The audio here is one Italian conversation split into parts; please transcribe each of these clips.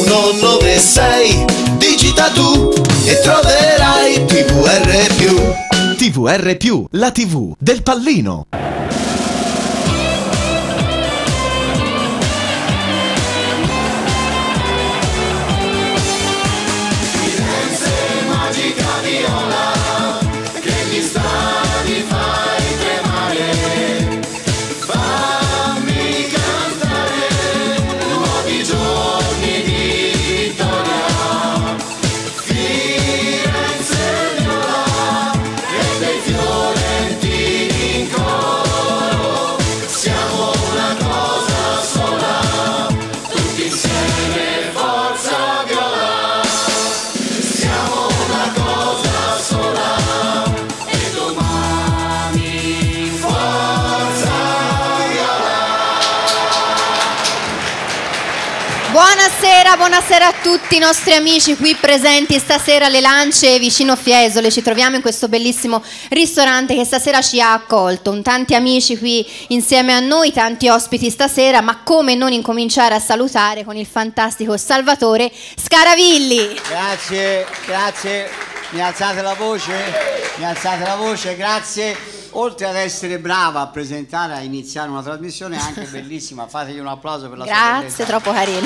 196, digita tu e troverai TVR+. TVR+, la TV del Pallino. Buonasera a tutti i nostri amici qui presenti stasera alle Lance vicino Fiesole. Ci troviamo in questo bellissimo ristorante che stasera ci ha accolto. Tanti amici qui insieme a noi, tanti ospiti stasera, ma come non incominciare a salutare con il fantastico Salvatore Scaravilli. Grazie, mi alzate la voce, grazie. Oltre ad essere brava a presentare, a iniziare una trasmissione, è anche bellissima. Fategli un applauso per la sua bellezza. Grazie, troppo carina.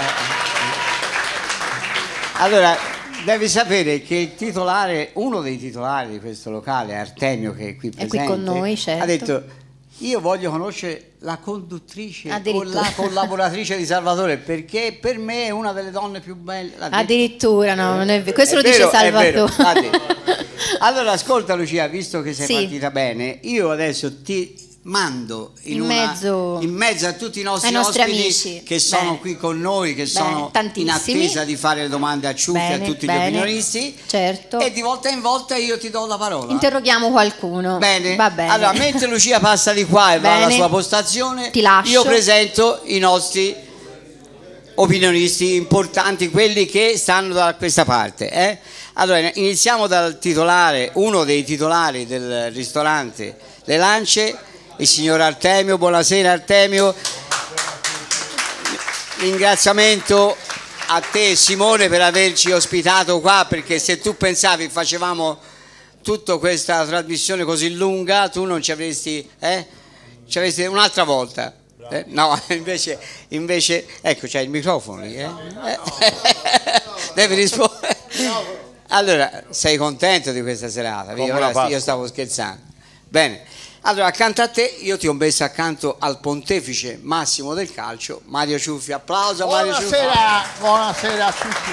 Allora, devi sapere che il titolare, uno dei titolari di questo locale, Artemio, che è qui presente, è qui con noi, certo. Ha detto: io voglio conoscere la conduttrice o la collaboratrice di Salvatore, perché per me è una delle donne più belle. Addirittura, no, non è vero. Questo lo dice Salvatore. Allora ascolta Lucia, visto che sei partita bene, io adesso ti mando in mezzo a tutti i nostri ospiti amici che sono qui con noi, che sono in attesa di fare le domande a Ciuffi e a tutti gli opinionisti, certo. E di volta in volta io ti do la parola. Interroghiamo qualcuno. Bene. Va bene. Allora, mentre Lucia passa di qua e va alla sua postazione, ti lascio. Io presento i nostri opinionisti importanti, quelli che stanno da questa parte. Allora, iniziamo dal titolare, uno dei titolari del ristorante Le Lance, il signor Artemio. Buonasera Artemio. Ringraziamento a te Simone per averci ospitato qua, perché se tu pensavi facevamo tutta questa trasmissione così lunga, tu non ci avresti un'altra volta. No, invece ecco, c'è il microfono lì, devi rispondere. Allora, sei contento di questa serata? Io stavo scherzando. Bene, allora accanto a te io ti ho messo accanto al pontefice massimo del calcio, Mario Ciuffi. Applauso a Mario Ciuffi. Buonasera a tutti.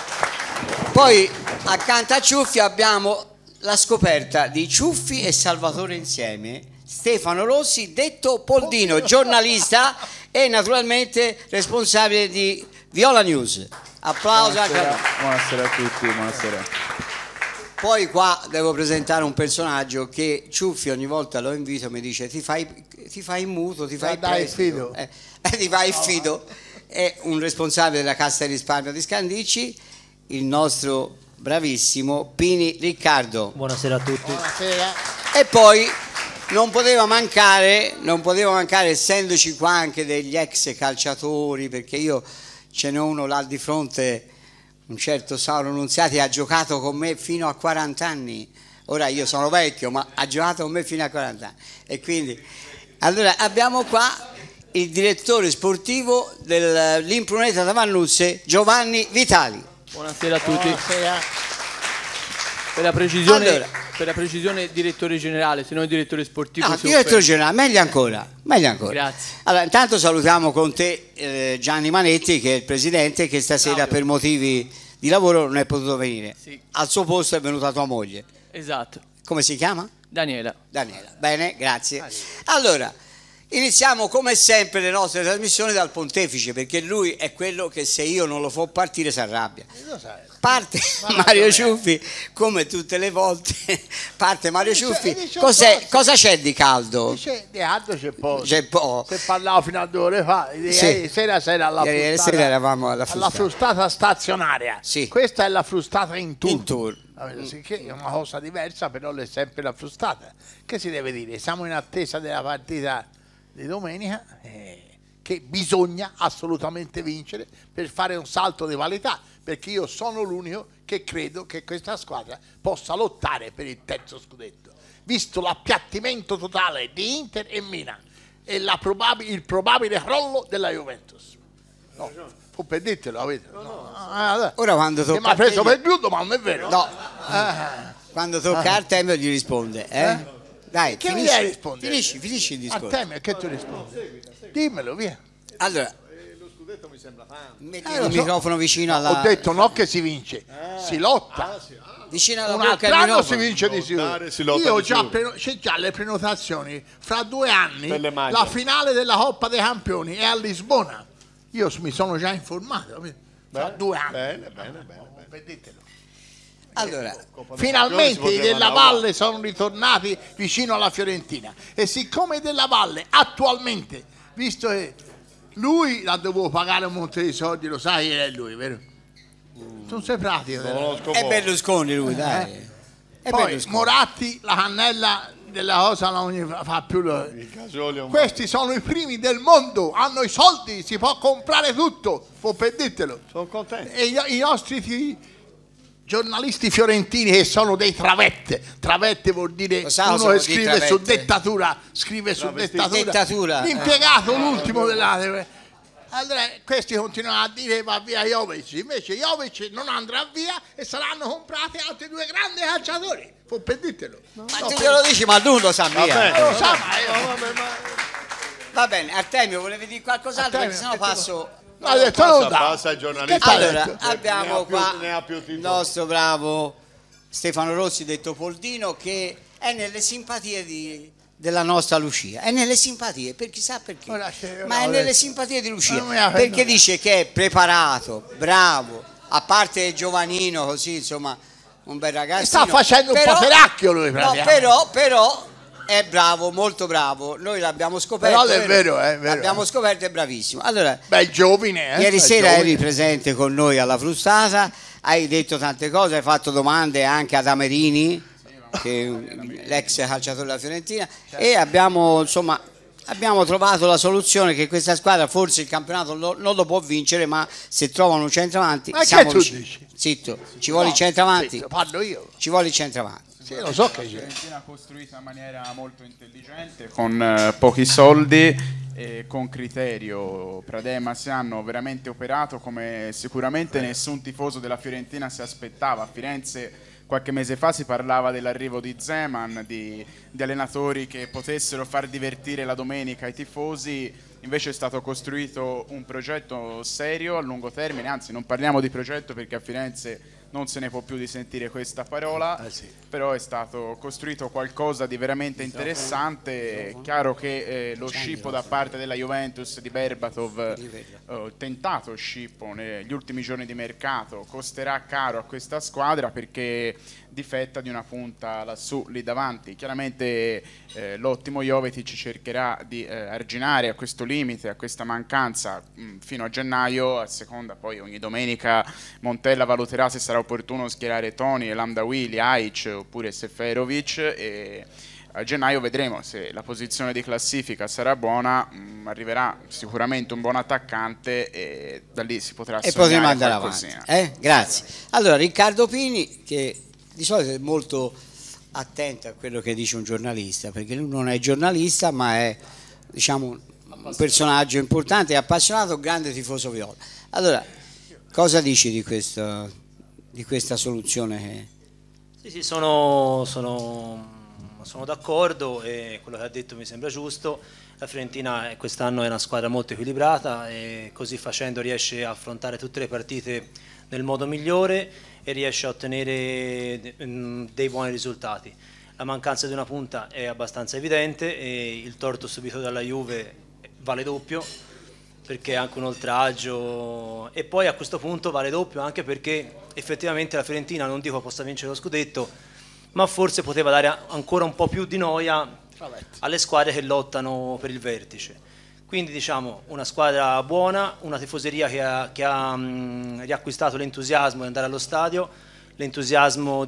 Poi accanto a Ciuffi abbiamo la scoperta di Ciuffi e Salvatore insieme, Stefano Rossi, detto Poldino, giornalista e naturalmente responsabile di Viola News. Applauso. Buonasera a tutti, buonasera. Poi qua devo presentare un personaggio che Ciuffi ogni volta lo invito e mi dice ti fai in muto, ti fai il fido. Ti fai il fido. È un responsabile della Cassa di risparmio di Scandicci, il nostro bravissimo Pini Riccardo. Buonasera a tutti. Buonasera. E poi non poteva mancare, essendoci qua anche degli ex calciatori, perché io ce n'è uno là di fronte, un certo Saulo Nunziati, ha giocato con me fino a 40 anni. Ora io sono vecchio, ma ha giocato con me fino a 40 anni. E quindi, allora, abbiamo qua il direttore sportivo dell'Impruneta da Vannuzze, Giovanni Vitali. Buonasera a tutti. Buonasera. Per la precisione direttore generale, se non direttore sportivo. Direttore generale, meglio ancora. Grazie. Allora, intanto salutiamo con te Gianni Manetti, che è il presidente, che stasera per motivi di lavoro non è potuto venire. Sì. Al suo posto è venuta tua moglie. Esatto. Come si chiama? Daniela. Bene, grazie. Allora, iniziamo come sempre le nostre trasmissioni dal pontefice, perché lui è quello che se io non lo fa partire si arrabbia. Parte Mario Ciuffi, come tutte le volte, parte Mario Ciuffi. Cosa c'è di caldo? Di caldo c'è poco. Se parlavo fino a 2 ore fa, ieri sera alla ieri sera eravamo alla frustata stazionaria. Sì. Questa è la frustata in tour. Che è una cosa diversa, però è sempre la frustata. Che si deve dire? Siamo in attesa della partita di domenica. che bisogna assolutamente vincere per fare un salto di qualità, perché io sono l'unico che credo che questa squadra possa lottare per il terzo scudetto, visto l'appiattimento totale di Inter e Milan e il probabile crollo della Juventus. No, fu per dirtelo, avete? Ora quando Che mi tocca ha a te, preso per giusto, ma non è vero. no, quando tocca al Artemio gli risponde, Dai, Che mi devi rispondere? finisci il discorso. Artemio, che tu rispondi? Dimmelo, via. Allora, Lo scudetto mi sembra tanto. metti lo il so. microfono vicino alla, Ho detto no che si vince, si lotta. vicino alla Un bocca altro del anno si microfono. vince di sicuro. Lottare, si lotta Io ho di già sicuro. c'è già le prenotazioni fra 2 anni, Per le maglie. la finale della Coppa dei Campioni è a Lisbona. Io mi sono già informato, capito? Fra 2 anni. Bene. Vedetelo. Allora, Finalmente i Della Valle sono ritornati vicino alla Fiorentina e siccome Della Valle attualmente, visto che lui l'ha dovuto pagare un monte di soldi, lo sai che è lui, vero? Non sei pratico, vero? Conosco è poco. Berlusconi lui, dai. È Poi Berlusconi. Moratti la cannella della cosa non gli fa più Il Casioli è un questi sono i primi del mondo, hanno i soldi, si può comprare tutto, può per dirtelo. Sono contento. E i nostri giornalisti fiorentini che sono dei travette vuol dire Lo sa uno cosa che vuol dire scrive su travette? dettatura, scrive su dettatura, Dettatura, l'impiegato l'ultimo della. Allora questi continuano a dire va via Jovic, invece Jovic non andrà via e saranno comprati altri 2 grandi calciatori, può per dirtelo. Ma tu glielo dici, ma lui lo sa via. Lo sa, ma Va bene, Artemio, volevi dire qualcos'altro? Artemio, Perché sennò che passo... ha detto non dà. Passa ai giornalisti. Che t'ha Allora, detto? abbiamo qua ne ha più il titoli. nostro bravo Stefano Rossi, detto Poldino, che è nelle simpatie della nostra Lucia. È nelle simpatie, per chissà perché. Ora Ma è nelle simpatie di Lucia. Non mi ha Perché fatto- dice che è preparato, bravo, a parte il giovanino, così, insomma, un bel ragazzo. Sta facendo un po' peracchio lui, No, praticamente. però è bravo, molto bravo. Noi l'abbiamo scoperto. Però è vero, è vero. L'abbiamo scoperto, è bravissimo. Allora, Beh, giovine, ieri Beh, sera giovine. eri presente con noi alla frustata, hai detto tante cose, hai fatto domande anche ad Amerini, che è l'ex calciatore della Fiorentina, e abbiamo trovato la soluzione che questa squadra forse il campionato non lo può vincere, ma se trovano un centravanti Ma che siamo tu vicini. dici? Zitto, ci vuole il centravanti, Sì, parlo io. ci vuole il centravanti. Sì, lo so che c'è. Fiorentina costruita in maniera molto intelligente, con pochi soldi e con criterio. Pradè e Massé hanno veramente operato come sicuramente nessun tifoso della Fiorentina si aspettava. A Firenze qualche mese fa si parlava dell'arrivo di Zeman, di allenatori che potessero far divertire la domenica i tifosi. Invece è stato costruito un progetto serio a lungo termine, anzi non parliamo di progetto perché a Firenze non se ne può più di sentire questa parola, però è stato costruito qualcosa di veramente interessante. È chiaro che lo scippo da parte della Juventus di Berbatov, tentato scippo negli ultimi giorni di mercato, costerà caro a questa squadra perché difetta di una punta lassù lì davanti. Chiaramente l'ottimo Jovetic cercherà di arginare a questo limite, a questa mancanza fino a gennaio. A seconda poi ogni domenica Montella valuterà se sarà opportuno schierare Toni, Elamdawili, Aic oppure Seferovic, e a gennaio vedremo se la posizione di classifica sarà buona. Arriverà sicuramente un buon attaccante e da lì si potrà E sognare potremo andare qualcosina. avanti. Grazie. Allora, Riccardo Pini, che di solito è molto attento a quello che dice un giornalista, perché lui non è giornalista, ma è, diciamo, un personaggio importante, è appassionato, grande tifoso viola. Allora, cosa dici di questa soluzione? Sì, sono d'accordo e quello che ha detto mi sembra giusto. La Fiorentina quest'anno è una squadra molto equilibrata e così facendo riesce a affrontare tutte le partite nel modo migliore e riesce a ottenere dei buoni risultati. La mancanza di una punta è abbastanza evidente e il torto subito dalla Juve vale doppio, perché è anche un oltraggio, e poi a questo punto vale doppio anche perché effettivamente la Fiorentina, non dico possa vincere lo scudetto, ma forse poteva dare ancora un po' più di noia alle squadre che lottano per il vertice. Quindi diciamo una squadra buona, una tifoseria che ha riacquistato l'entusiasmo di andare allo stadio, l'entusiasmo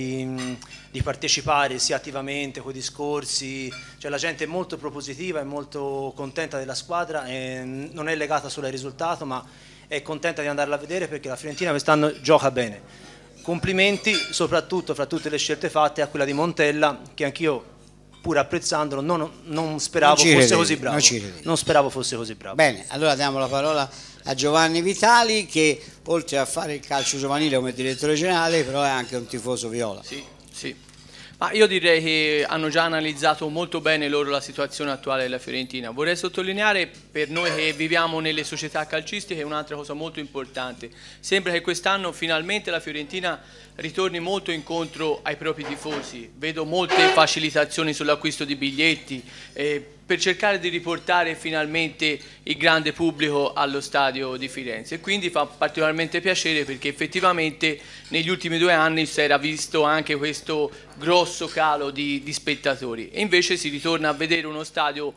di partecipare sia attivamente con i discorsi, cioè la gente è molto propositiva, è molto contenta della squadra e non è legata solo al risultato, ma è contenta di andarla a vedere perché la Fiorentina quest'anno gioca bene. Complimenti soprattutto fra tutte le scelte fatte a quella di Montella, che anch'io pur apprezzandolo non speravo fosse così bravo. Non speravo fosse così bravo. Bene, allora diamo la parola a Giovanni Vitali, che oltre a fare il calcio giovanile come direttore generale però è anche un tifoso viola. Sì. Ma io direi che hanno già analizzato molto bene loro la situazione attuale della Fiorentina. Vorrei sottolineare per noi che viviamo nelle società calcistiche un'altra cosa molto importante. Sembra che quest'anno finalmente la Fiorentina ritorni molto incontro ai propri tifosi. Vedo molte facilitazioni sull'acquisto di biglietti per cercare di riportare finalmente il grande pubblico allo stadio di Firenze. E quindi fa particolarmente piacere perché effettivamente negli ultimi 2 anni si era visto anche questo grosso calo di spettatori e invece si ritorna a vedere uno stadio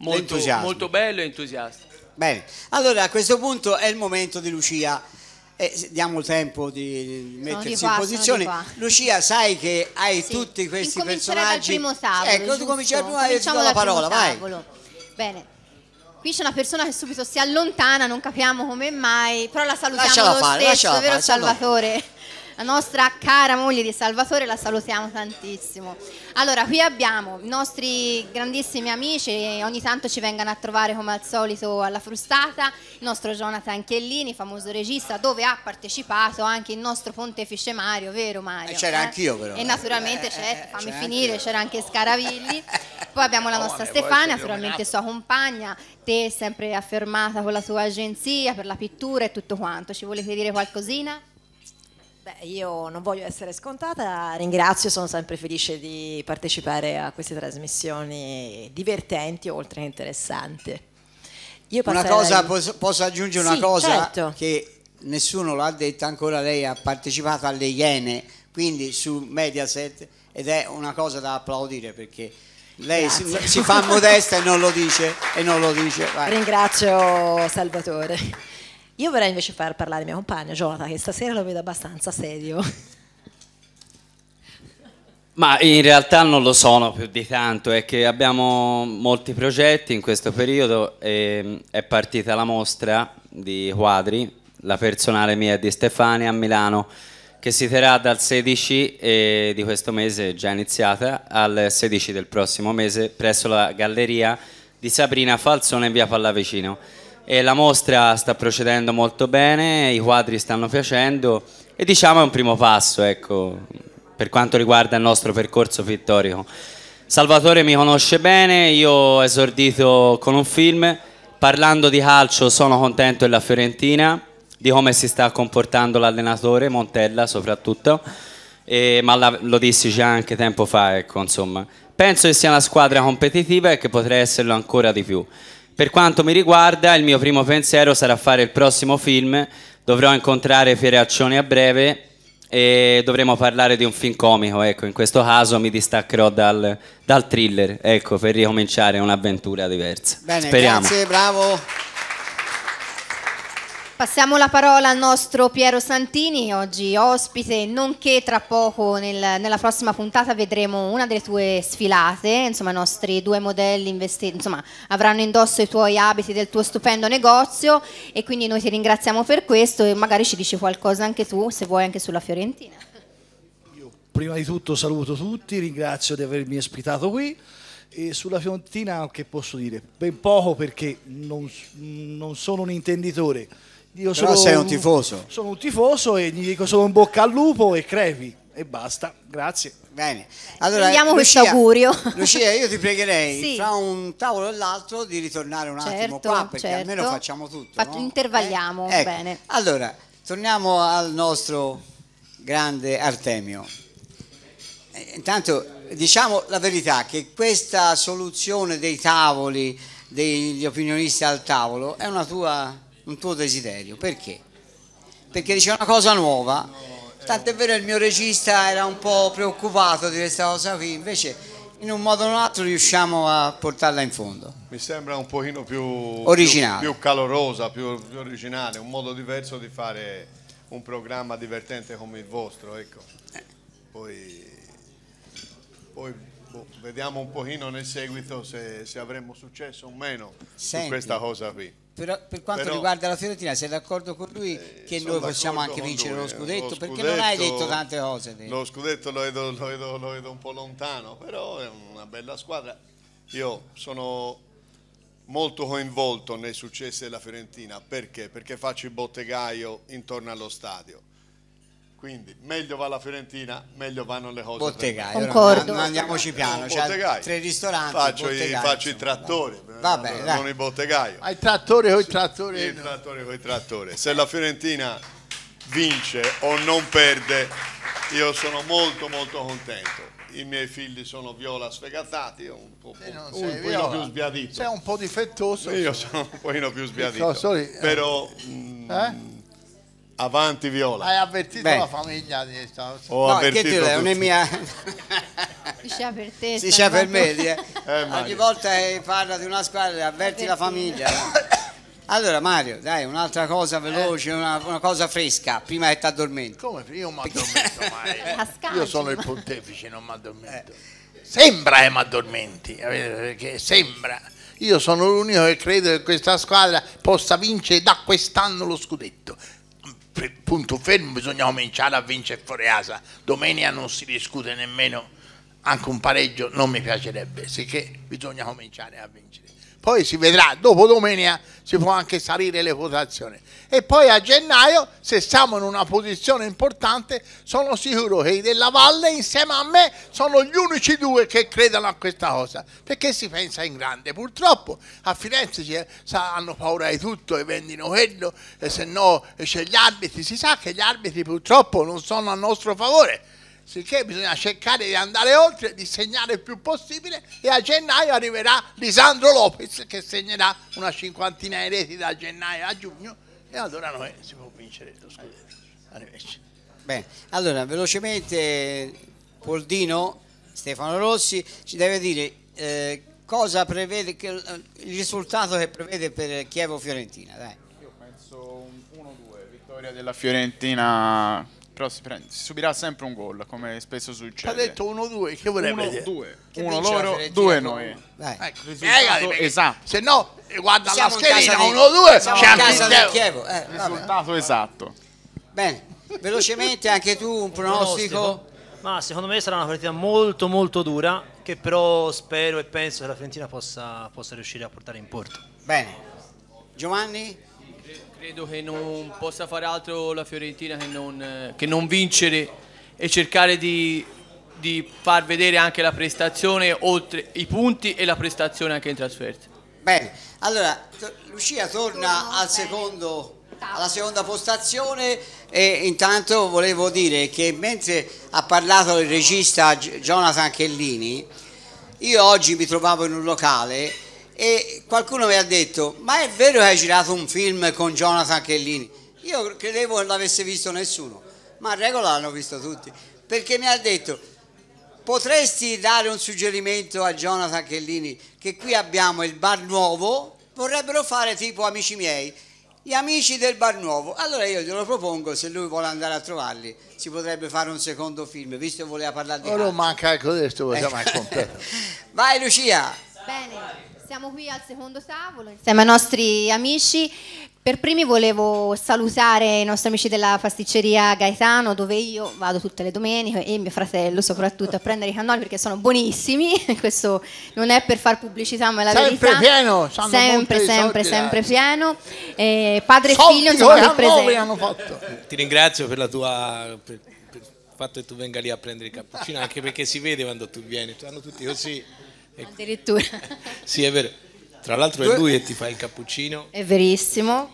molto bello e entusiasta. Bene, allora a questo punto è il momento di Lucia. Diamo il tempo di mettersi in posizione. Lucia, sai che hai tutti questi personaggi. Dal primo tavolo, ecco, tu cominciai prima e ti do la parola, vai. Bene. Qui c'è una persona che subito si allontana, non capiamo come mai, però la salutiamo lo stesso, vero Salvatore? La nostra cara moglie di Salvatore, la salutiamo tantissimo. Allora, qui abbiamo i nostri grandissimi amici, ogni tanto ci vengono a trovare come al solito alla Frustata, il nostro Jonathan Chiellini, famoso regista, dove ha partecipato anche il nostro pontefice Mario, vero Mario? C'era anch'io però. E naturalmente fammi finire, c'era anche Scaravilli. Poi abbiamo la nostra Stefania, naturalmente sua compagna, te sempre affermata con la tua agenzia per la pittura e tutto quanto. Ci volete dire qualcosina? Beh, io non voglio essere scontata, ringrazio, sono sempre felice di partecipare a queste trasmissioni divertenti oltre che interessanti. Una cosa, posso aggiungere una cosa? Certo. Che nessuno l'ha detta ancora, lei ha partecipato alle Iene, quindi su Mediaset, ed è una cosa da applaudire perché lei si fa modesta e non lo dice. Vai. Ringrazio Salvatore. Io vorrei invece far parlare mio compagno Jonathan, che stasera lo vedo abbastanza serio. Ma in realtà non lo sono più di tanto, è che abbiamo molti progetti in questo periodo e è partita la mostra di quadri, la personale mia e di Stefania a Milano, che si terrà dal 16 di questo mese, già iniziata, al 16 del prossimo mese, presso la galleria di Sabrina Falzone in via Pallavicino. E la mostra sta procedendo molto bene, i quadri stanno piacendo e diciamo è un primo passo, ecco, per quanto riguarda il nostro percorso pittorico. Salvatore mi conosce bene, io ho esordito con un film, parlando di calcio sono contento della Fiorentina, di come si sta comportando l'allenatore, Montella soprattutto, ma lo dissi già anche tempo fa, ecco, insomma. Penso che sia una squadra competitiva e che potrà esserlo ancora di più. Per quanto mi riguarda, il mio primo pensiero sarà fare il prossimo film, dovrò incontrare Pieraccioni a breve e dovremo parlare di un film comico, ecco, in questo caso mi distaccherò dal thriller, ecco, per ricominciare un'avventura diversa. Bene, speriamo. Grazie, bravo. Passiamo la parola al nostro Piero Santini, oggi ospite, nonché tra poco nella prossima puntata vedremo una delle tue sfilate, insomma i nostri 2 modelli avranno indosso i tuoi abiti del tuo stupendo negozio e quindi noi ti ringraziamo per questo e magari ci dici qualcosa anche tu, se vuoi, anche sulla Fiorentina. Io prima di tutto saluto tutti, ringrazio di avermi ospitato qui. E sulla Fiorentina che posso dire? Ben poco perché non sono un intenditore. Io però sei un tifoso. Sono un tifoso e gli dico solo in bocca al lupo e crepi e basta, grazie. Bene, allora diamo questo augurio. Lucia, io ti pregherei fra un tavolo e l'altro di ritornare un attimo qua perché almeno facciamo tutto. No? Intervalliamo, ecco. Bene. Allora, torniamo al nostro grande Artemio. Intanto diciamo la verità che questa soluzione dei tavoli, degli opinionisti al tavolo è un tuo desiderio, perché? Perché dice una cosa nuova, tant'è vero il mio regista era un po' preoccupato di questa cosa qui, invece in un modo o un altro riusciamo a portarla in fondo. Mi sembra un pochino più originale, più calorosa, più originale, un modo diverso di fare un programma divertente come il vostro, ecco. Poi vediamo un pochino nel seguito se avremo successo o meno su questa cosa qui. Per quanto riguarda la Fiorentina, sei d'accordo con lui che noi possiamo anche vincere lo scudetto? Perché non hai detto tante cose. Lo scudetto lo vedo un po' lontano, però è una bella squadra. Io sono molto coinvolto nei successi della Fiorentina. Perché? Perché faccio il bottegaio intorno allo stadio. Quindi meglio va la Fiorentina, meglio vanno le cose. Bottegaio, concordo. non andiamoci piano, c'è 3 ristoranti. Faccio i trattori, non i bottegaio. Hai trattori con i trattori. Il trattore con i trattori. Se la Fiorentina vince o non perde, io sono molto molto contento. I miei figli sono viola sfegatati, io un po' più sbiadito. Sei un po' difettoso. Io sono un pochino più sbiadito. Però avanti viola. Hai avvertito la famiglia di questa cosa? Ho avvertito non è mia. Diceva per te. Diceva per me. Ogni volta che parla di una squadra avverti la famiglia. Allora Mario, dai, un'altra cosa veloce, una cosa fresca, prima che ti addormenti. Come? Io non mi addormento mai. Io sono il pontefice, non mi addormento. Sembra che mi addormenti, perché sembra. Io sono l'unico che credo che questa squadra possa vincere da quest'anno lo scudetto. Punto fermo, bisogna cominciare a vincere fuori casa. Domenica non si discute nemmeno, anche un pareggio non mi piacerebbe, sicché bisogna cominciare a vincere. Poi si vedrà, dopo domenica si può anche salire le votazioni. E poi a gennaio, se siamo in una posizione importante, sono sicuro che i della Valle insieme a me sono gli unici 2 che credono a questa cosa, perché si pensa in grande. Purtroppo a Firenze hanno paura di tutto e vendino quello, e se no c'è gli arbitri. Si sa che gli arbitri purtroppo non sono a nostro favore. Sicché bisogna cercare di andare oltre, di segnare il più possibile, e a gennaio arriverà Lisandro Lopez che segnerà una 50ina di reti da gennaio a giugno, e allora noi si può vincere lo scudetto. Bene, allora velocemente Poldino, Stefano Rossi ci deve dire cosa prevede, il risultato che prevede per Chievo-Fiorentina. Dai. Io penso un 1-2, vittoria della Fiorentina. Però si subirà sempre un gol, come spesso succede. Ha detto 1-2, che vorrebbe dire? 1-2. Uno loro, 2 noi. Ecco, spiegati, esatto. Se no, guarda la schedina, 1-2, siamo in casa del Chievo. Risultato esatto. Bene, velocemente anche tu un pronostico? Ma secondo me sarà una partita molto molto dura, che però spero e penso che la Fiorentina possa riuscire a portare in porto. Bene. Giovanni? Credo che non possa fare altro la Fiorentina che non vincere e cercare di far vedere anche la prestazione, oltre i punti e la prestazione anche in trasferta. Bene, allora Lucia torna alla seconda postazione, e intanto volevo dire che mentre ha parlato il regista Jonathan Chiellini, io oggi mi trovavo in un locale e qualcuno mi ha detto: ma è vero che hai girato un film con Jonathan Chiellini? Io credevo che non l'avesse visto nessuno, ma a regola l'hanno visto tutti, perché mi ha detto: potresti dare un suggerimento a Jonathan Chiellini, che qui abbiamo il Bar Nuovo, vorrebbero fare tipo Amici miei, gli amici del Bar Nuovo. Allora io glielo propongo, se lui vuole andare a trovarli si potrebbe fare un secondo film, visto che voleva parlare di calcio. Non manca questo, possiamo completo. Vai Lucia. Bene, siamo qui al secondo tavolo insieme ai nostri amici. Per primi volevo salutare i nostri amici della pasticceria Gaetano, dove io vado tutte le domeniche, e mio fratello soprattutto, a prendere i cannoli perché sono buonissimi. Questo non è per far pubblicità, ma è la verità. Sempre pieno, sempre pieno. Padre e figlio sono qui presenti. Ti ringrazio per la tua per il fatto che tu venga lì a prendere il cappuccino, anche perché si vede quando tu vieni, hanno tutti così. Addirittura. Sì, è vero. Tra l'altro è lui che ti fa il cappuccino. È verissimo.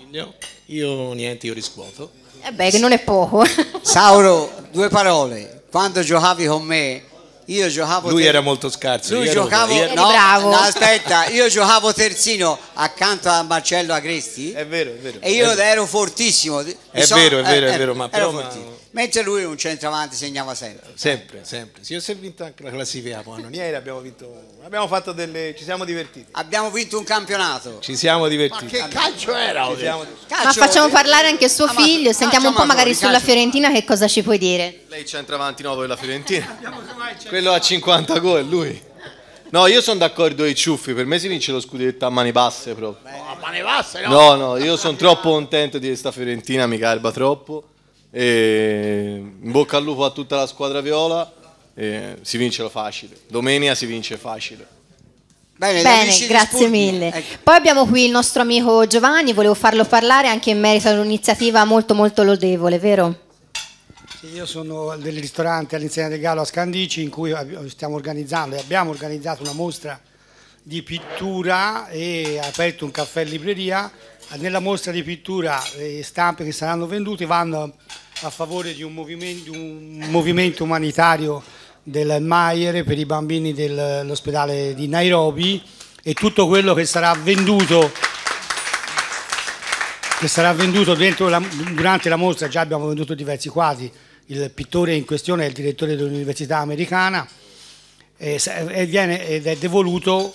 Io niente, io riscuoto. Beh, che non è poco. Sauro, 2 parole. Quando giocavi con me, io giocavo. Lui era molto scarso. Lui giocavo. Bravo. No, aspetta, io giocavo terzino accanto a Marcello Agresti. È vero, è vero. E io ero fortissimo. È vero, ma però. Mi mentre lui un centravanti segnava sempre. Sempre. Sì, ho vinto anche la classifica ieri, abbiamo fatto ci siamo divertiti. Abbiamo vinto un campionato. Ci siamo divertiti. Ma che calcio era? Ma facciamo parlare anche suo figlio, sentiamo un po' magari sulla Fiorentina che cosa ci puoi dire. Lei è centravanti nuovo della Fiorentina. Quello a 50 gol, lui. No, io sono d'accordo con i ciuffi, per me si vince lo scudetto a mani basse proprio. A mani basse, no? No, io sono troppo contento di questa Fiorentina, mi garba troppo. E in bocca al lupo a tutta la squadra viola, e si vince facile. Domenica si vince facile. Bene, grazie mille. Poi abbiamo qui il nostro amico Giovanni, volevo farlo parlare anche in merito ad un'iniziativa molto molto lodevole, vero? Sì, io sono del ristorante all'Insieme del Gallo a Scandici, in cui abbiamo organizzato una mostra di pittura e aperto un caffè libreria. Nella mostra di pittura le stampe che saranno vendute vanno a favore di un movimento umanitario del Maier per i bambini dell'ospedale di Nairobi, e tutto quello che sarà venduto durante la mostra. Già abbiamo venduto diversi quadri. Il pittore in questione è il direttore dell'università americana ed è devoluto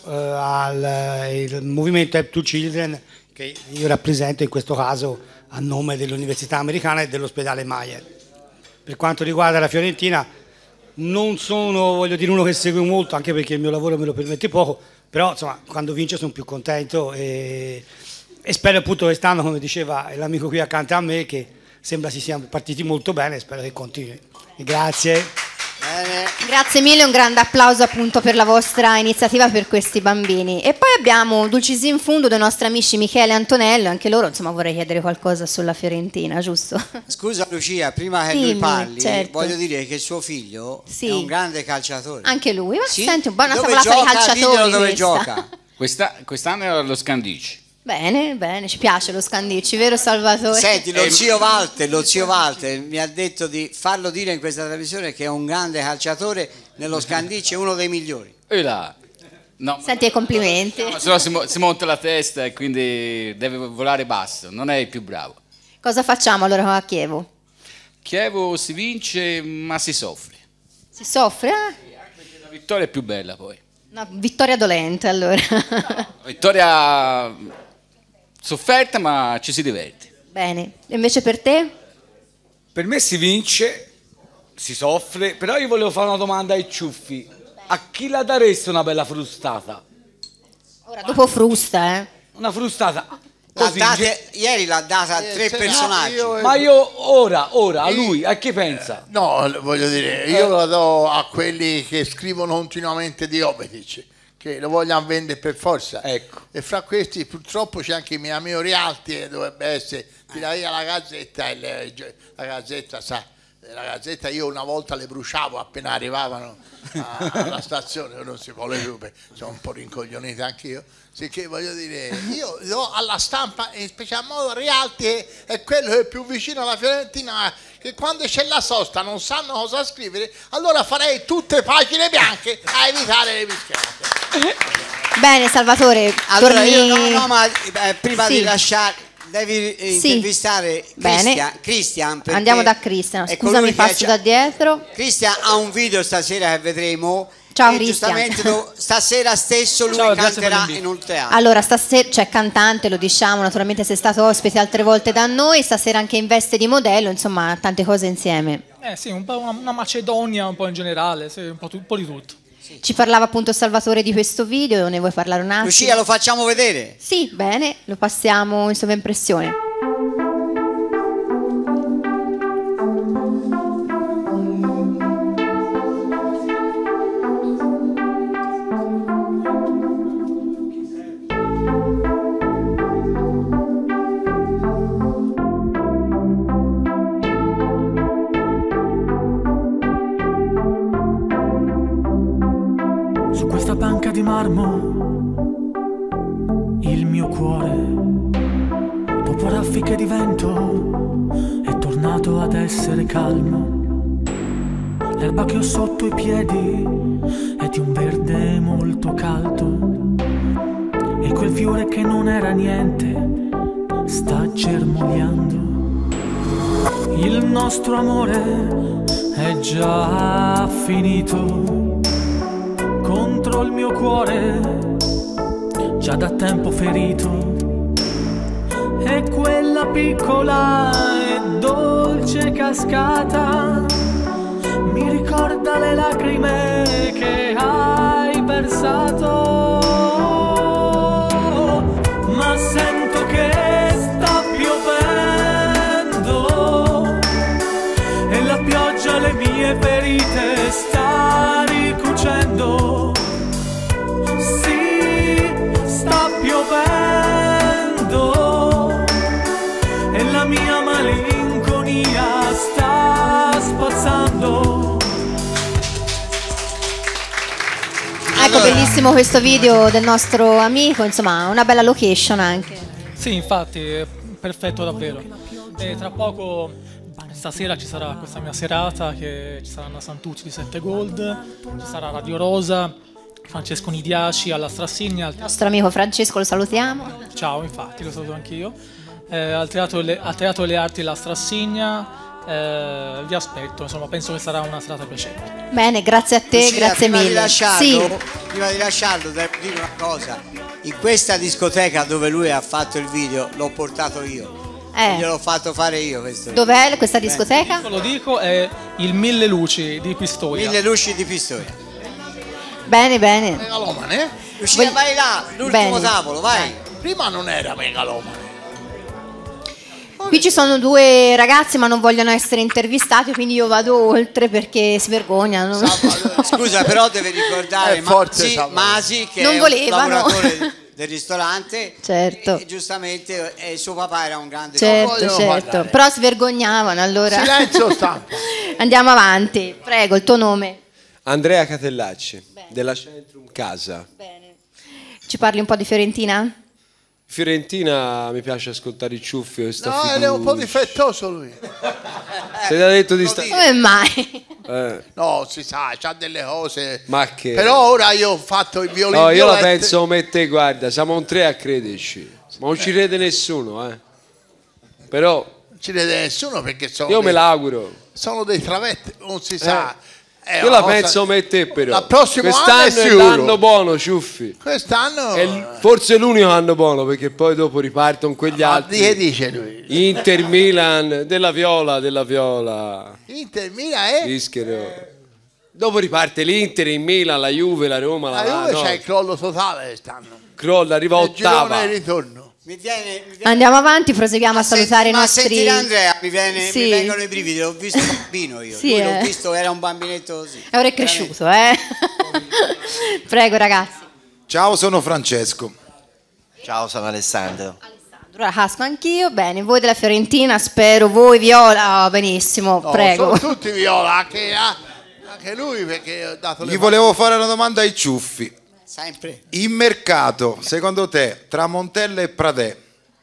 al movimento Help to Children, che io rappresento in questo caso a nome dell'università americana e dell'ospedale Maier. Per quanto riguarda la Fiorentina, non sono, voglio dire, uno che segue molto, anche perché il mio lavoro me lo permette poco, però insomma quando vince sono più contento e spero appunto quest'anno, come diceva l'amico qui accanto a me, che sembra si siano partiti molto bene, spero che continui. Grazie. Bene. Grazie mille, un grande applauso appunto per la vostra iniziativa per questi bambini. E poi abbiamo Dulcis in Fundo dei nostri amici Michele e Antonello, anche loro insomma vorrei chiedere qualcosa sulla Fiorentina, giusto? Scusa Lucia, prima che lui parli, voglio dire che suo figlio è un grande calciatore. Anche lui, ma sì? senti un po' una Dove tavolata di gioca? calciatori. Dove gioca? Quest'anno era allo Scandici. Bene, ci piace lo Scandici, vero Salvatore? Senti, lo zio Walter mi ha detto di farlo dire in questa trasmissione che è un grande calciatore, nello Scandici è uno dei migliori. No, senti, complimenti. No, se no si monta la testa e quindi deve volare basso, non è il più bravo. Cosa facciamo allora a Chievo? Chievo si vince ma si soffre. Si soffre? Perché la vittoria è più bella poi. Una vittoria dolente allora. Vittoria sofferta ma ci si diverte. Bene, e invece per te? Per me si vince, si soffre, però io volevo fare una domanda ai ciuffi. A chi la daresti una bella frustata? Ora dopo frusta, Una frustata. Ieri l'ha data a 3 personaggi. Ma io ora, a lui, a chi pensa? No, voglio dire, io lo do a quelli che scrivono continuamente di Jovetic, che lo vogliono vendere per forza. Ecco. E fra questi purtroppo c'è anche il mio amico Rialti, che dovrebbe essere tira via la Gazzetta, e la Gazzetta sa. La Gazzetta io una volta le bruciavo appena arrivavano alla stazione, non si vuole più, sono un po' rincoglionito anch'io, sicché voglio dire, io do alla stampa, in special modo Rialti, è quello che è più vicino alla Fiorentina, che quando c'è la sosta non sanno cosa scrivere, allora farei tutte pagine bianche a evitare le mischiate. Bene Salvatore, allora torni... ma prima di lasciare devi intervistare Cristian. Andiamo da Cristian, scusami, passo da dietro. Cristian ha un video stasera che vedremo. Ciao Cristian. Giustamente stasera stesso lui canterà in un teatro. Allora stasera, cioè cantante, lo diciamo, naturalmente sei stato ospite altre volte da noi, stasera anche in veste di modello, insomma tante cose insieme. Sì, un po' una Macedonia, un po' in generale, sì, un po' di tutto. Ci parlava appunto Salvatore di questo video, ne vuoi parlare un attimo? Lucia, lo facciamo vedere? Sì, bene, lo passiamo in sovraimpressione. Banca di marmo, il mio cuore, dopo raffiche di vento, è tornato ad essere calmo. L'erba che ho sotto i piedi è di un verde molto caldo, e quel fiore che non era niente sta germogliando. Il nostro amore è già finito, contro il mio cuore già da tempo ferito, e quella piccola e dolce cascata mi ricorda le lacrime che hai versato, ma sento che sta piovendo e la pioggia le mie ferite sta ricucendo. Sì, sta piovendo e la mia malinconia sta spazzando. Ecco, bellissimo questo video del nostro amico, insomma, una bella location anche. Sì, infatti, è perfetto davvero. E tra poco, stasera ci sarà questa mia serata, che ci saranno Santucci di 7 Gold, ci sarà Radio Rosa, Francesco Nidiaci alla Strassigna. Il nostro amico Francesco lo salutiamo. Ciao, infatti, lo saluto anch'io. Al Teatro Le Arti La Strassigna. Vi aspetto, insomma, penso che sarà una serata piacevole. Bene, grazie a te, Lucia, grazie prima mille. Di lasciarlo, Sì. Prima di lasciarlo, devo dire una cosa. In questa discoteca dove lui ha fatto il video l'ho portato io. Gliel'ho fatto fare io questo. Dov'è questa discoteca? Lo dico, è il Mille Luci di Pistoia. Mille Luci di Pistoia. Bene, bene. Megalomane? Lucia, vai là, l'ultimo tavolo, vai. Prima non era megalomane. Qui ci sono due ragazzi ma non vogliono essere intervistati, quindi io vado oltre perché si vergognano. Scusa, però deve ricordare Masi che Non è volevano. un lavoratore del ristorante. Certo. E giustamente suo papà era un grande Certo. Però si vergognavano, allora. Silenzio stampa. Andiamo avanti. Prego, il tuo nome. Andrea Catellacci, della Centrum Casa. Ci parli un po' di Fiorentina? Fiorentina, mi piace ascoltare i ciuffi. No, è un po' difettoso lui. Se ti ha detto di stare. Come mai? No, si sa, c'ha delle cose. Ma che. Però ora io ho fatto il violino. No, io la penso come te, guarda, siamo un 3 a crederci. Ma non ci crede nessuno, Però. Non ci crede nessuno perché sono. Io me l'auguro. Sono dei travetti, non si sa. Io la penso come te, però. Il prossimo anno quest'anno è è sicuro. l'anno buono, ciuffi. Quest'anno Forse è l'unico anno buono, perché poi dopo ripartono quegli altri. Che dice lui? Inter Milan, della Viola. Inter Milan Ischero. Dopo riparte l'Inter, in Milan, la Juve, la Roma. La Juve c'è il crollo totale quest'anno. Crolla, arriva ottava. Il ritorno. Mi viene Andiamo avanti, proseguiamo a salutare i nostri. Sentire Andrea, mi Sì. vengono i brividi, l'ho visto bambino io. Sì, Lui l'ho visto, era un bambinetto così. E ora è cresciuto, Prego, ragazzi. Ciao, sono Francesco. Ciao, sono Alessandro. Allora casco anch'io. Bene, voi della Fiorentina, spero. Voi Viola, benissimo, No, prego. sono tutti viola, anche lui perché ho dato le Gli volevo fare una domanda ai ciuffi. Sempre. In mercato, secondo te, tra Montella e Pradè,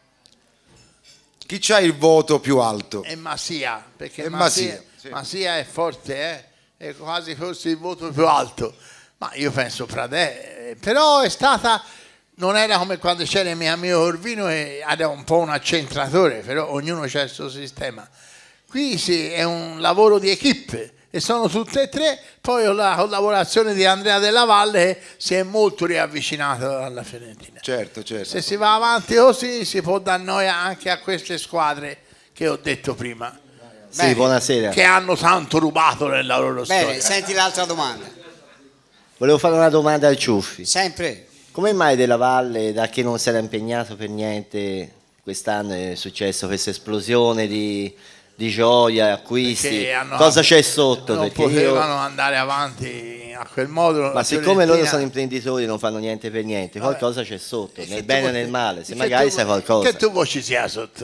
chi c'ha il voto più alto? E Masia, perché Masia, Masia è forte, è quasi forse il voto più alto. Ma io penso Pradè, però è stata, non era come quando c'era il mio amico Corvino e era un po' un accentratore, però ognuno c'ha il suo sistema. Qui è un lavoro di equipe. E sono tutte e tre, poi la collaborazione di Andrea Della Valle si è molto riavvicinato alla Fiorentina. Certo. Se si va avanti così si può dar noia anche a queste squadre che ho detto prima. Sì, buonasera. Che hanno tanto rubato nella loro Bene, storia. senti l'altra domanda. Volevo fare una domanda ai ciuffi. Sempre. Come mai Della Valle, da che non si era impegnato per niente, quest'anno è successo questa esplosione di gioia, acquisti? Cosa c'è sotto? Non Perché potevano andare avanti a quel modo. Ma siccome loro sono imprenditori, non fanno niente per niente, qualcosa c'è sotto, nel bene e nel male, se magari sai qualcosa. Che tu vuoi ci sia sotto?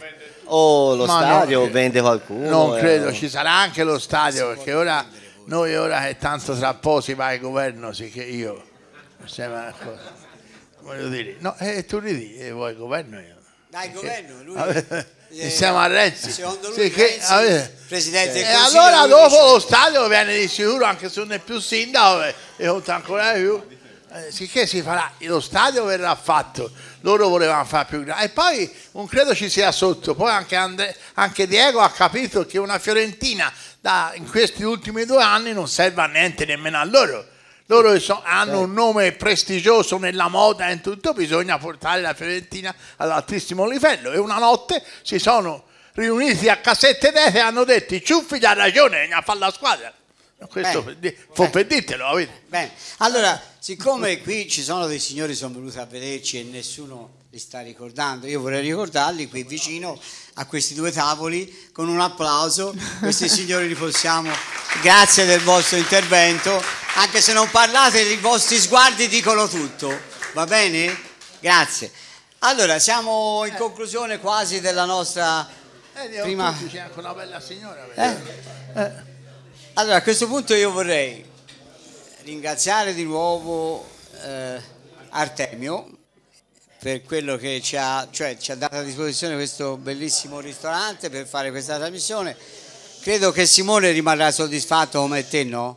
O lo Ma stadio no, vende qualcuno. Non credo, ci sarà anche lo stadio, perché ora che tanto tra po' si va al governo, sì che io sembra una cosa. Voglio dire, no, tu ridi, vuoi il governo io? Dai, il governo, lui. Insieme a Renzi. Secondo lui Sì, che, presidente del e Consiglio, allora lui dopo dice- lo stadio viene di sicuro, anche se non è più sindaco e conta ancora di più. sicché si farà, lo stadio verrà fatto, loro volevano fare più grande, e poi non credo ci sia sotto, poi anche Diego ha capito che una Fiorentina in questi ultimi 2 anni non serve a niente nemmeno a loro. Loro hanno un nome prestigioso nella moda e in tutto, bisogna portare la Fiorentina all'altissimo livello, e una notte si sono riuniti a Cassette d'Ete e hanno detto: i Ciuffi ha ragione, bisogna fare la squadra. Questo per ditelo, avete. Bene, allora, siccome qui ci sono dei signori che sono venuti a vederci e nessuno li sta ricordando, io vorrei ricordarli qui vicino a questi 2 tavoli con un applauso. Questi signori li possiamo, grazie del vostro intervento, anche se non parlate, i vostri sguardi dicono tutto, va bene? Grazie. Allora, siamo in conclusione quasi della nostra prima... C'è anche una bella signora. Allora, a questo punto io vorrei ringraziare di nuovo Artemio per quello che ci ha dato a disposizione questo bellissimo ristorante per fare questa trasmissione. Credo che Simone rimarrà soddisfatto come te, no?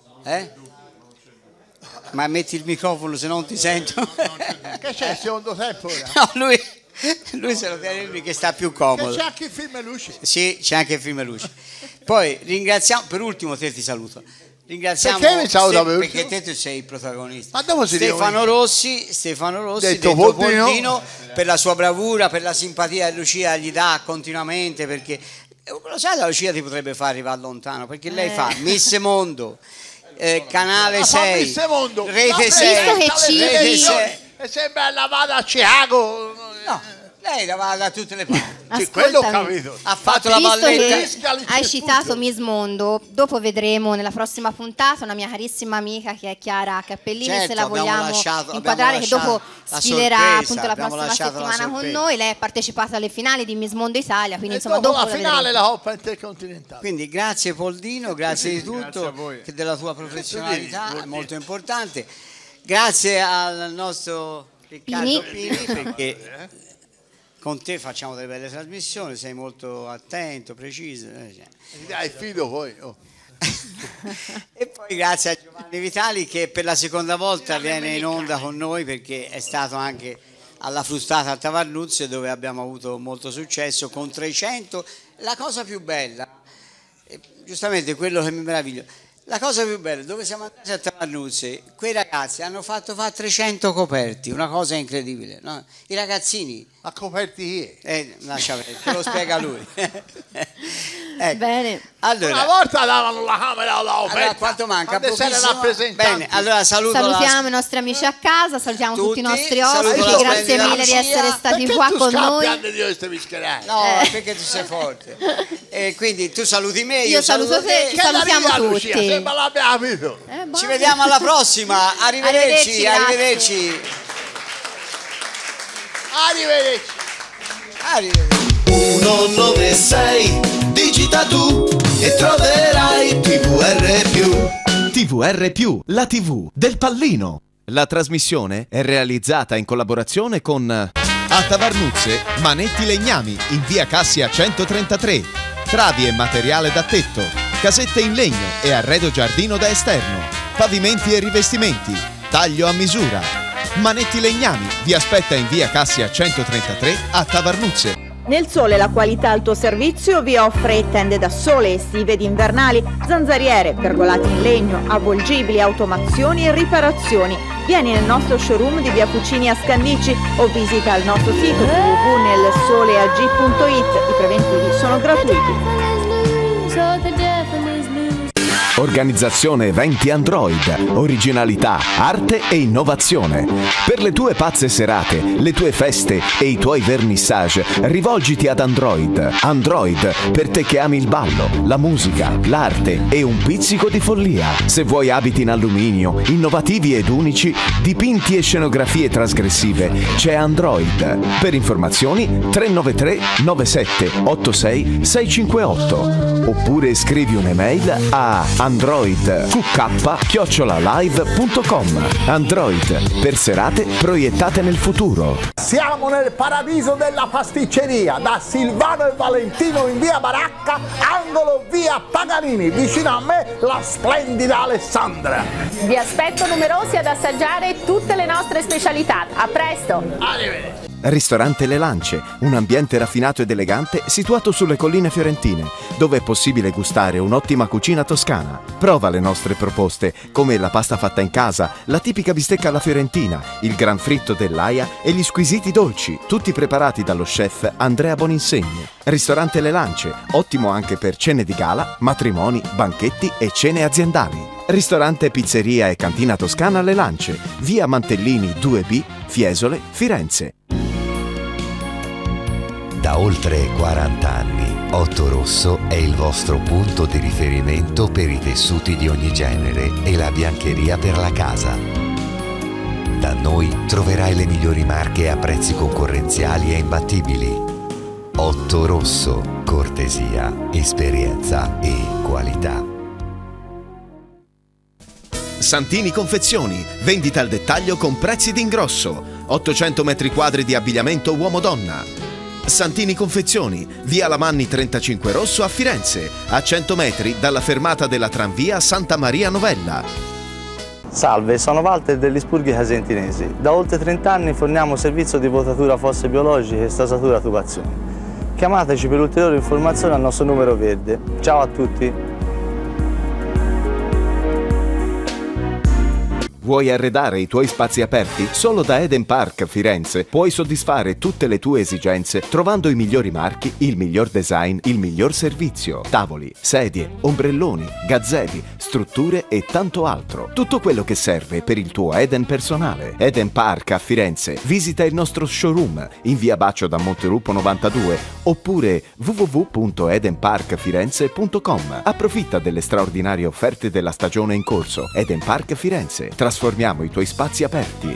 Ma metti il microfono, se non ti sento. Che c'è, secondo tempo ora? No, lui se lo tiene lui che sta più comodo. Che c'è anche il film e luci. Sì, c'è anche il film e luci. Poi ringraziamo, per ultimo te ti saluto. Ringraziamo perché mi saluta per ultimo? Perché te sei il protagonista. Ma dopo Stefano Rossi, detto Poldino, per la sua bravura, per la simpatia che Lucia gli dà continuamente, perché lo sai, la Lucia ti potrebbe far arrivare lontano, perché lei fa Miss Mondo, Canale 6, Miss Mondo, Rete 6, Rete 6. E sembra la vada a Chicago. No, lei la va da tutte le parti. Sì, quello ho capito. Ha fatto la balletta. Che hai citato Miss Mondo, dopo vedremo nella prossima puntata una mia carissima amica che è Chiara Cappellini, certo, se la vogliamo inquadrare, che dopo sfiderà appunto la prossima settimana con noi. Lei è partecipata alle finali di Miss Mondo Italia, quindi insomma dopo la finale la Coppa Intercontinentale. Quindi grazie Poldino, grazie di tutto, grazie della tua professionalità, è molto importante. Grazie al nostro Riccardo Pini, perché con te facciamo delle belle trasmissioni, sei molto attento, preciso. Dai, fido poi. E poi grazie a Giovanni Vitali che per la seconda volta viene in onda con noi, perché è stato anche alla Frustata a Tavarnuzze, dove abbiamo avuto molto successo con 300. La cosa più bella, giustamente quello che mi meraviglia, la cosa più bella, dove siamo andati a Tavarnuzze, quei ragazzi hanno fatto fare 300 coperti, una cosa incredibile, no? I ragazzini. Ma coperti chi? Lascia vedere, te lo spiega lui. Ecco. Bene. Allora, una volta davano la camera alla offerta. Allora, quanto manca? Bene, allora salutiamo i nostri amici a casa, salutiamo tutti i nostri ospiti, grazie mille di essere stati qua con noi. No, perché tu sei forte. E quindi tu saluti me, io saluto te, ci salutiamo tutti. Ci vediamo alla prossima, arrivederci. Arrivederci. 196 digita tu e troverai TVR+. TVR+, la TV del Pallino. La trasmissione è realizzata in collaborazione con a Tavarnuzze, Manetti Legnami in via Cassia 133, travi e materiale da tetto, casette in legno e arredo giardino da esterno, pavimenti e rivestimenti, taglio a misura. Manetti Legnami vi aspetta in via Cassia 133 a Tavarnuzze. Nel Sole la qualità al tuo servizio vi offre tende da sole estive ed invernali, zanzariere, pergolati in legno, avvolgibili, automazioni e riparazioni. Vieni nel nostro showroom di via Puccini a Scandicci o visita il nostro sito www.nelsoleag.it. I preventivi sono gratuiti. Organizzazione eventi Android, originalità, arte e innovazione. Per le tue pazze serate, le tue feste e i tuoi vernissage, rivolgiti ad Android. Android, per te che ami il ballo, la musica, l'arte e un pizzico di follia. Se vuoi abiti in alluminio, innovativi ed unici, dipinti e scenografie trasgressive, c'è Android. Per informazioni 393 97 86 658 oppure scrivi un'email a android@live.com. Android, per serate proiettate nel futuro. Siamo nel paradiso della pasticceria, da Silvano e Valentino in via Baracca, angolo via Paganini, vicino a me la splendida Alessandra. Vi aspetto numerosi ad assaggiare tutte le nostre specialità. A presto! Arrivederci. Ristorante Le Lance, un ambiente raffinato ed elegante situato sulle colline fiorentine, dove è possibile gustare un'ottima cucina toscana. Prova le nostre proposte, come la pasta fatta in casa, la tipica bistecca alla fiorentina, il gran fritto dell'Aia e gli squisiti dolci, tutti preparati dallo chef Andrea Boninsegni. Ristorante Le Lance, ottimo anche per cene di gala, matrimoni, banchetti e cene aziendali. Ristorante Pizzeria e Cantina Toscana Le Lance, via Mantellini 2B, Fiesole, Firenze. Da oltre 40 anni, Otto Rosso è il vostro punto di riferimento per i tessuti di ogni genere e la biancheria per la casa. Da noi troverai le migliori marche a prezzi concorrenziali e imbattibili. Otto Rosso, cortesia, esperienza e qualità. Santini Confezioni, vendita al dettaglio con prezzi d'ingrosso, 800 metri quadri di abbigliamento uomo-donna. Santini Confezioni, via Lamanni 35 Rosso a Firenze, a 100 metri dalla fermata della tranvia Santa Maria Novella. Salve, sono Walter degli Spurghi Casentinesi. Da oltre 30 anni forniamo servizio di potatura fosse biologiche e stasatura tubazioni. Chiamateci per ulteriori informazioni al nostro numero verde. Ciao a tutti! Vuoi arredare i tuoi spazi aperti? Solo da Eden Park Firenze puoi soddisfare tutte le tue esigenze trovando i migliori marchi, il miglior design, il miglior servizio. Tavoli, sedie, ombrelloni, gazebo, strutture e tanto altro. Tutto quello che serve per il tuo Eden personale. Eden Park a Firenze. Visita il nostro showroom in via Baccio da Montelupo 92 oppure www.edenparkfirenze.com. Approfitta delle straordinarie offerte della stagione in corso. Eden Park Firenze. Trasformiamo i tuoi spazi aperti.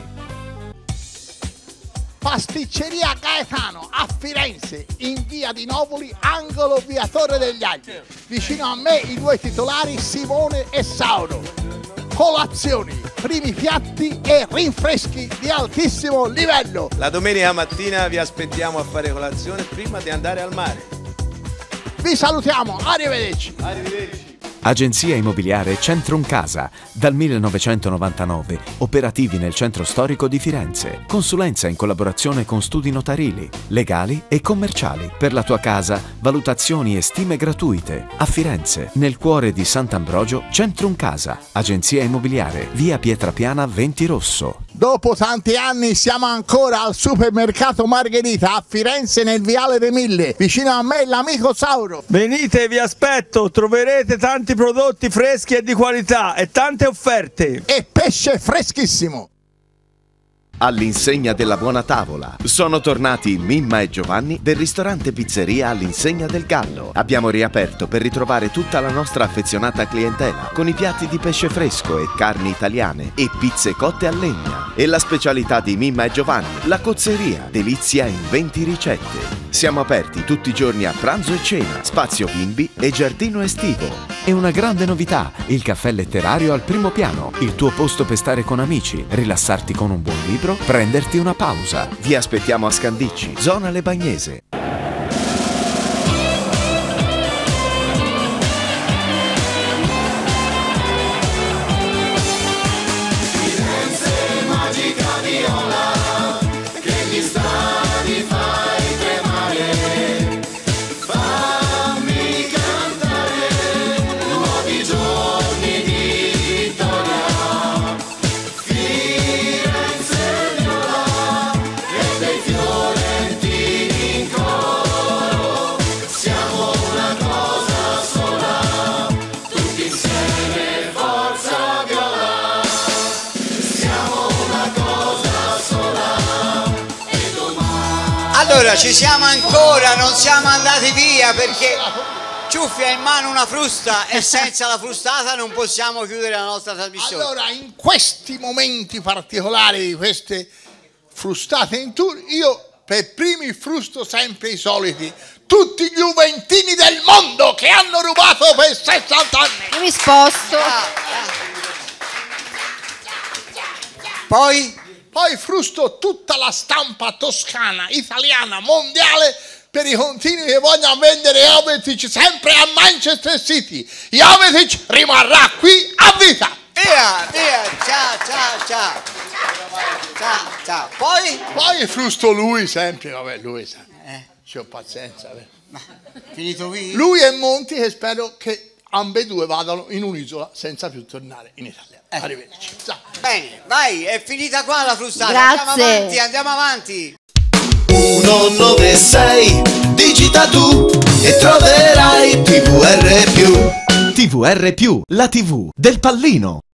Pasticceria Gaetano a Firenze, in via di Novoli, angolo via Torre degli Agli. Vicino a me i due titolari Simone e Sauro. Colazioni, primi piatti e rinfreschi di altissimo livello. La domenica mattina vi aspettiamo a fare colazione prima di andare al mare. Vi salutiamo, arrivederci. Arrivederci. Agenzia Immobiliare Centrum Casa, dal 1999, operativi nel centro storico di Firenze. Consulenza in collaborazione con studi notarili, legali e commerciali. Per la tua casa, valutazioni e stime gratuite. A Firenze, nel cuore di Sant'Ambrogio, Centrum Casa. Agenzia Immobiliare, via Pietrapiana 20 Rosso. Dopo tanti anni siamo ancora al supermercato Margherita a Firenze nel viale dei Mille. Vicino a me l'amico Sauro. Venite, vi aspetto, troverete tanti prodotti freschi e di qualità e tante offerte. E pesce freschissimo. All'insegna della buona tavola. Sono tornati Mimma e Giovanni del ristorante Pizzeria all'insegna del Gallo. Abbiamo riaperto per ritrovare tutta la nostra affezionata clientela con i piatti di pesce fresco e carni italiane e pizze cotte a legna. E la specialità di Mimma e Giovanni, la cozzeria, delizia in 20 ricette. Siamo aperti tutti i giorni a pranzo e cena, spazio bimbi e giardino estivo. E una grande novità, il caffè letterario al primo piano, il tuo posto per stare con amici, rilassarti con un buon libro, prenderti una pausa. Vi aspettiamo a Scandicci, zona Le Bagnese. Firenze magica viola, che gli stradi fai tremare, fammi cantare nuovi giorni di vittoria. Firenze viola e dei fiorentini in coro, siamo una cosa sola, tutti insieme forza viola, siamo una cosa sola e domani. Allora ci siamo ancora, non siamo andati via perché Ciuffi ha in mano una frusta e senza la frustata non possiamo chiudere la nostra trasmissione. Allora, in questi momenti particolari di queste frustate in tour, io per primi frusto sempre i soliti, tutti gli juventini del mondo che hanno rubato per 60 anni. Io mi sposto. Poi frusto tutta la stampa toscana, italiana, mondiale per i continui che vogliono vendere Jovetic sempre a Manchester City. Jovetic rimarrà qui a vita. Via, ciao. Poi frusto lui sempre, vabbè, lui sa. C'ho pazienza. Finito qui? Lui e Monti, che spero che ambedue vadano in un'isola senza più tornare in Italia. Arrivederci. Bene, vai, è finita qua la frustata. Grazie. Andiamo avanti. 196 digita tu e troverai TVR+. TVR+, la TV del Pallino.